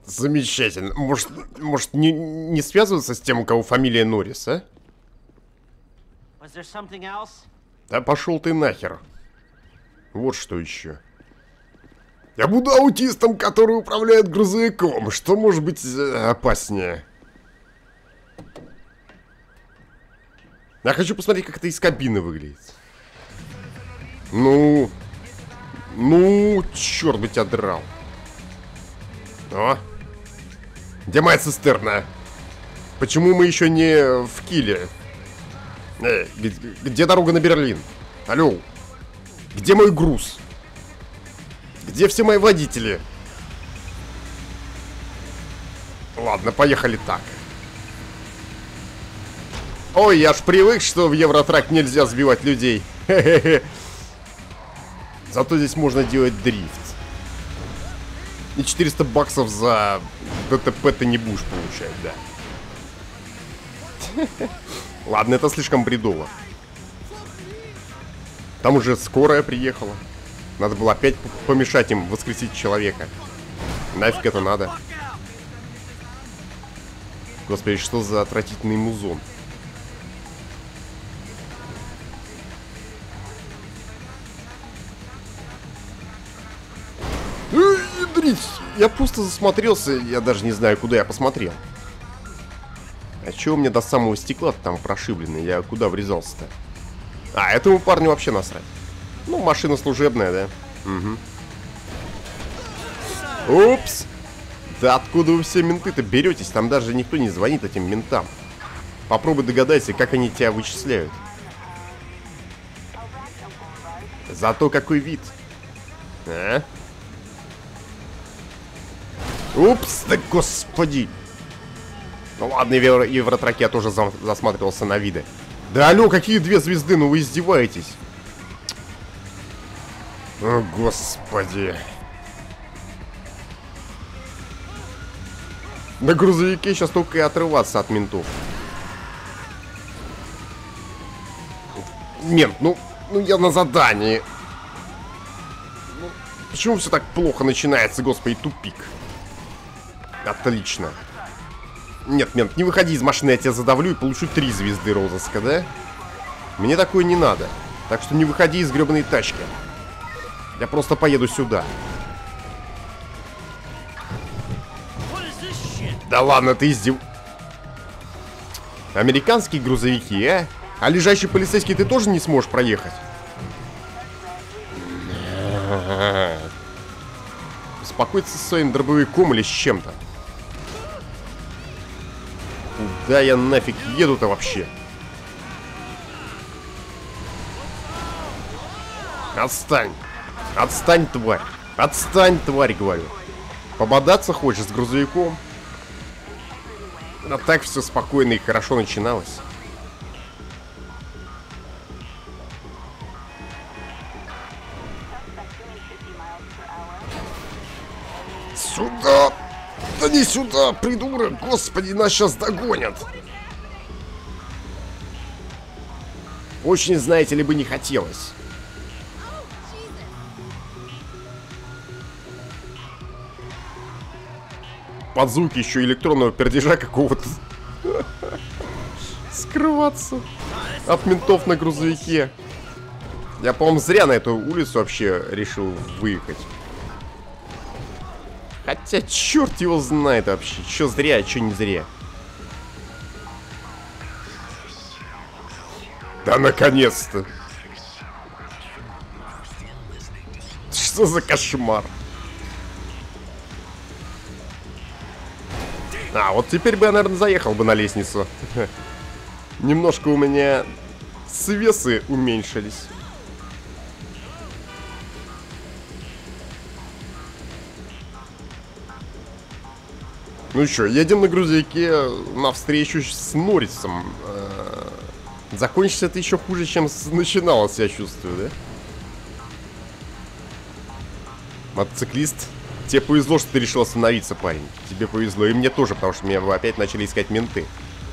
Замечательно. Может не связываться с тем, у кого фамилия Норрис, а? Да пошел ты нахер. Вот что еще. Я буду аутистом, который управляет грузовиком. Что может быть опаснее? Я хочу посмотреть, как это из кабины выглядит. Ну, черт бы тебя драл. О, где моя цистерна? Почему мы еще не в Киле? Где дорога на Берлин? Алло, где мой груз? Где все мои водители? Ладно, поехали так. Ой, я ж привык, что в Евротрак нельзя сбивать людей. Хе-хе-хе. Зато здесь можно делать дрифт. И 400 баксов за ДТП ты не будешь получать, да. Ладно, это слишком бредово. Там уже скорая приехала. Надо было опять помешать им воскресить человека. Нафиг это надо? Господи, что за отвратительный музон? Я просто засмотрелся, я даже не знаю, куда я посмотрел. А чего у меня до самого стекла там прошиблено? Я куда врезался-то? А, этому парню вообще насрать. Ну, машина служебная, да? Угу. Упс! Да откуда вы все менты-то беретесь? Там даже никто не звонит этим ментам. Попробуй догадайся, как они тебя вычисляют. Зато какой вид. А? Упс, да господи. Ну ладно, в Евротраке я тоже засматривался на виды. Да алло, какие 2 звезды, ну вы издеваетесь. О, господи. На грузовике сейчас только и отрываться от ментов. Мент, ну я на задании. Ну, почему все так плохо начинается, господи, тупик. Отлично. Нет, мент, не выходи из машины, я тебя задавлю и получу 3 звезды розыска, да? Мне такое не надо. Так что не выходи из гребаной тачки. Я просто поеду сюда. Да ладно, ты издев... Американские грузовики, а? А лежащий полицейский ты тоже не сможешь проехать? Успокоиться со своим дробовиком или с чем-то. Куда я нафиг еду-то вообще? Отстань! Отстань, тварь! Отстань, тварь, говорю! Пободаться хочешь с грузовиком? А так все спокойно и хорошо начиналось. Сюда! Да не сюда, придурок! Господи, нас сейчас догонят! Очень, знаете ли, бы не хотелось. Под звуки еще электронного пердежа какого-то. Скрываться от ментов на грузовике. Я, по-моему, зря на эту улицу вообще решил выехать. Хотя, черт его знает вообще, что зря, а что не зря. Да наконец-то. Что за кошмар? А, вот теперь бы я, наверное, заехал бы на лестницу. Немножко у меня свесы уменьшились. Ну что, едем на грузовике навстречу с Норрисом. Закончится это еще хуже, чем начиналось, я чувствую, да? Мотоциклист, тебе повезло, что ты решил остановиться, парень. Тебе повезло, и мне тоже, потому что меня опять начали искать менты.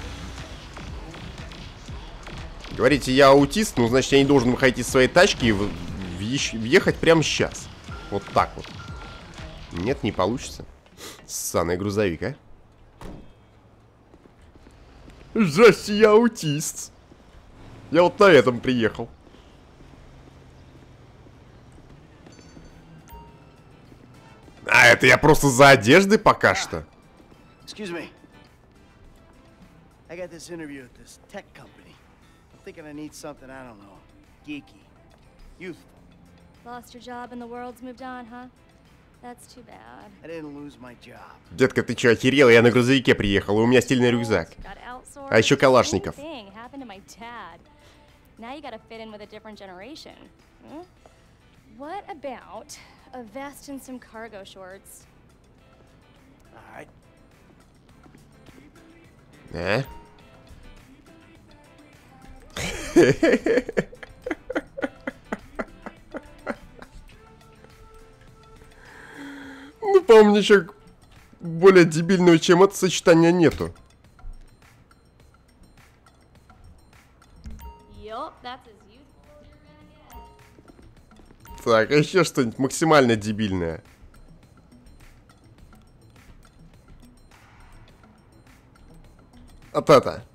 Говорите, я аутист, ну, значит, я не должен выходить из своей тачки и въехать прямо сейчас. Вот так вот. Нет, не получится. Ссаный грузовик, а? Здрасте, я аутист. Я вот на этом приехал. А, это я просто за одеждой пока что. Excuse me. I got this interview at this tech company. I'm thinking I need something, I don't know, geeky, youthful. Lost your job and the world's moved on, huh? That's too bad. I didn't lose my job. Детка, ты чё, охерела? Я на грузовике приехал, и у меня стильный рюкзак. А еще калашников. Now you gotta fit in with a different generation. What about a vest and some cargo shorts? All right. А? Ну, по-моему, ничего более дебильного, чем это сочетание, нету. Так, а еще что-нибудь максимально дебильное. Вот это.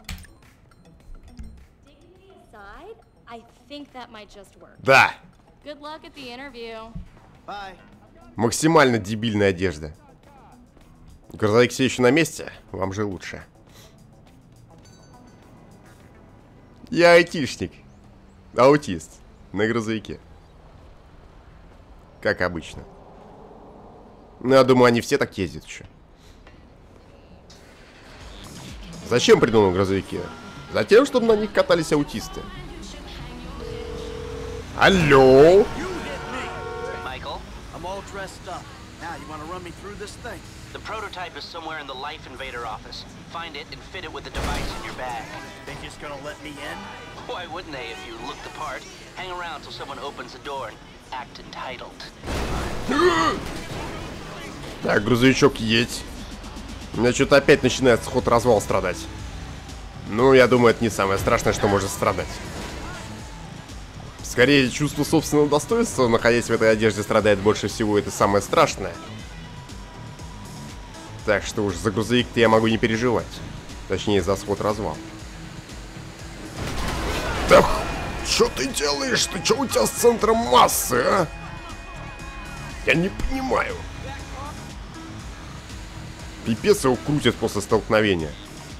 Да. Максимально дебильная одежда. Грузовик все еще на месте? Вам же лучше. Я айтишник. Аутист. На грузовике. Как обычно. Ну, я думаю, они все так ездят еще. Зачем придумал грузовики? Затем, чтобы на них катались аутисты. Алло! The prototype is somewhere in the Life Invader office. Find it and fit it with the device in your bag. They just gonna let me in? Why wouldn't they if you look the part? Hang around till someone opens the door and act entitled. Так, грузовичок едь. У меня что-то опять начинает сход-развал страдать. Ну, я думаю, это не самое страшное, что может страдать. Скорее, чувство собственного достоинства, находясь в этой одежде, страдает больше всего, это самое страшное. Так что уж за грузовик-то я могу не переживать. Точнее, за сход-развал. Так, что ты делаешь? Ты что у тебя с центром массы, а? Я не понимаю. Пипец его крутит после столкновения.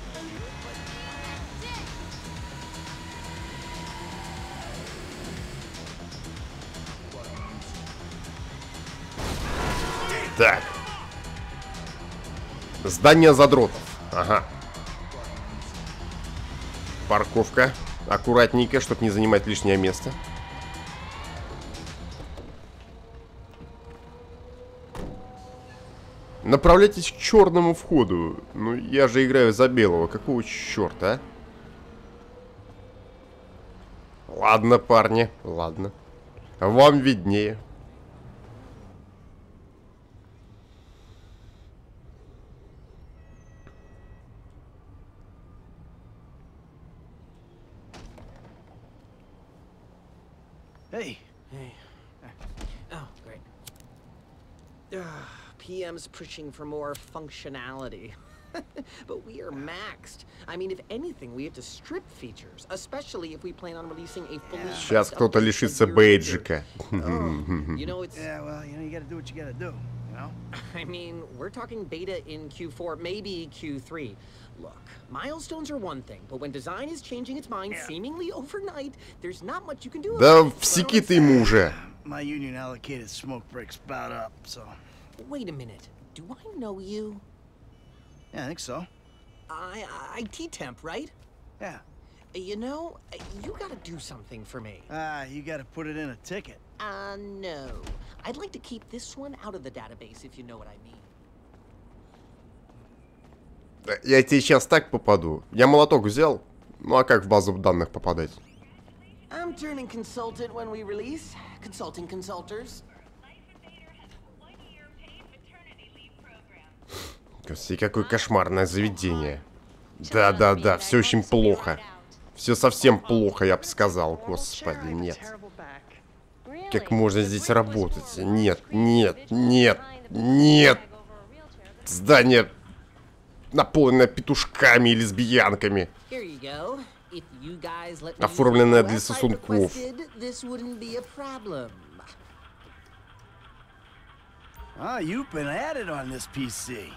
Так. Здание задротов. Ага. Парковка. Аккуратненько, чтобы не занимать лишнее место. Направляйтесь к черному входу. Ну, я же играю за белого. Какого черта, а? Ладно, парни, ладно. Вам виднее. Hey. Hey. Oh, great. PM's pushing for more functionality. But we are maxed. I mean, if anything, we have to strip features, especially if we plan on releasing a fully... Сейчас кто-то лишится бейджика. You know, it's... Yeah, well, you gotta do what you gotta do, you know? I mean, we're talking beta in Q4, maybe Q3. Look, milestones are one thing, but when design is changing its mind seemingly overnight, there's not much you can do. Да всеки ты ему уже. My union allocated smoke breaks about up, so... Wait a minute. Do I know you? Yeah, I think so. IT temp, right? Yeah. You know, you gotta do something for me. You gotta put it in a ticket. No. I'd like to keep this one out of the database, if you know what I mean. Я тебе сейчас так попаду. Я молоток взял. Ну а как в базу данных попадать? I'm turning consultant when we release. Consulting consulters. Господи, какое кошмарное заведение. Да, все очень плохо. Все совсем плохо, я бы сказал. Господи, нет. Как можно здесь работать? Нет. Здание наполненное петушками и лесбиянками. Оформленное для сосунков. Ah, you've been at it on this PC.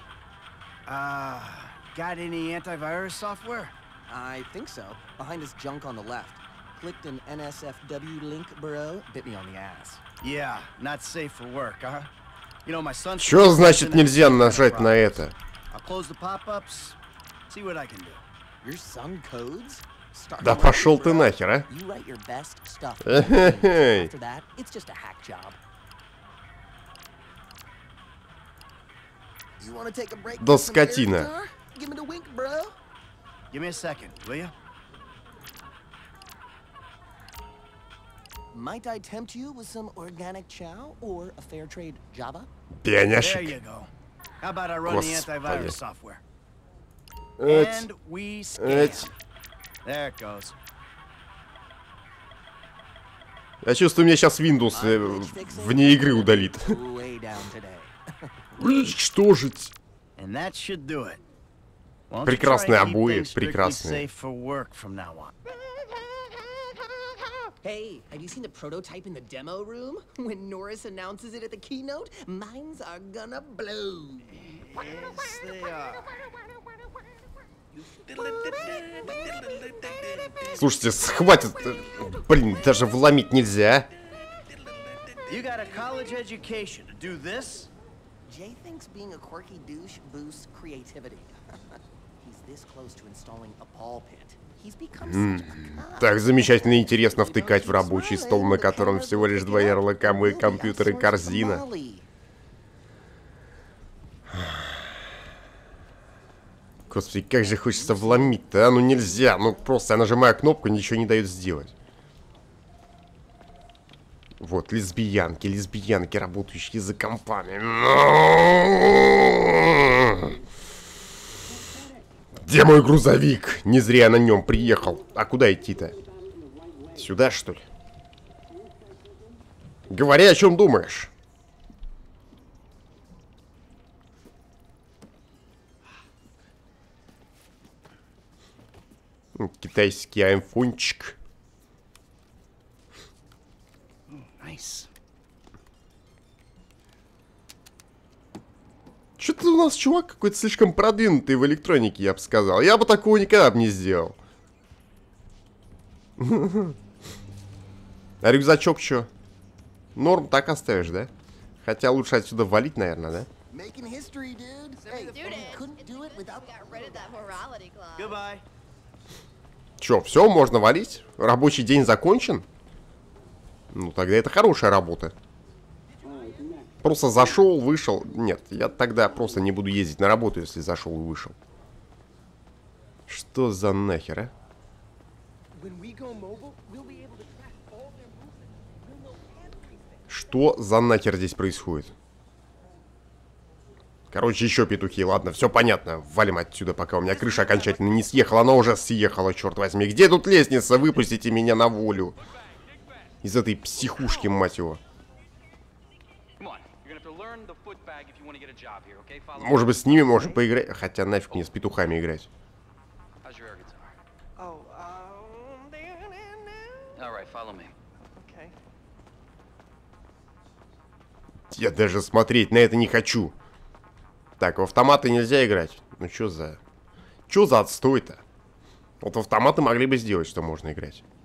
Got any antivirus software? I think so. Behind this junk on the left. Clicked an NSFW link, bro. Bit me on the ass. Yeah, not safe for work, huh? You know, my son. Что значит нельзя нажать на это? I'll close the pop-ups. See what I can do. Your son codes? Да пошел ты нахер, а? You write your best stuff. Эй. After that, it's just a hack job. You want to take a break? Да скотина. Give me the wink, bro. Give me a second, will you? Might I tempt you with some organic chow or a fair trade Java? There you Пионяшек. go. How about I run the antivirus software? Эть. And we scan. Эть. There it goes. Я чувствую, меня сейчас Windows вне игры удалит. Way down today. Уничтожить. And that should do it. Прекрасные обои, прекрасные. Hey, have you seen the prototype in the demo room? When Norris announces it at the keynote, minds are gonna blow. Yes, they are. Слушайте, хватит. Блин, даже вломить нельзя. You got a college education to do this? Jay thinks being a quirky douche boosts creativity. He's this close to installing a ball pit. He's become such a cop. Так замечательно и интересно втыкать в рабочий стол, на котором всего лишь 2 ярлыка, мой компьютер и корзина. Господи, как же хочется вломить-то, а? Ну нельзя, ну просто я нажимаю кнопку, ничего не дает сделать. Вот, лесбиянки, лесбиянки, работающие за компами. Где мой грузовик? Не зря я на нем приехал. А куда идти-то? Сюда, что ли? Говори, о чем думаешь. Китайский айфончик. Nice. Что-то у нас чувак какой-то слишком продвинутый в электронике, я бы сказал. Я бы такого никогда бы не сделал. А рюкзачок что? Норм так оставишь, да? Хотя лучше отсюда валить, наверное, да? Goodbye. Че, все, можно валить? Рабочий день закончен? Ну, тогда это хорошая работа. Просто зашел, вышел. Нет, я тогда просто не буду ездить на работу, если зашел и вышел. Что за нахер, а? Что за нахер здесь происходит? Короче, еще петухи. Ладно, все понятно. Валим отсюда, пока у меня крыша окончательно не съехала. Она уже съехала, черт возьми. Где тут лестница? Выпустите меня на волю. Из этой психушки, мать его. Может быть, с ними можно поиграть. Хотя нафиг мне с петухами играть. Я даже смотреть на это не хочу. Так, в автоматы нельзя играть. Ну что за... Что за отстой-то? Вот в автоматы могли бы сделать, что можно играть.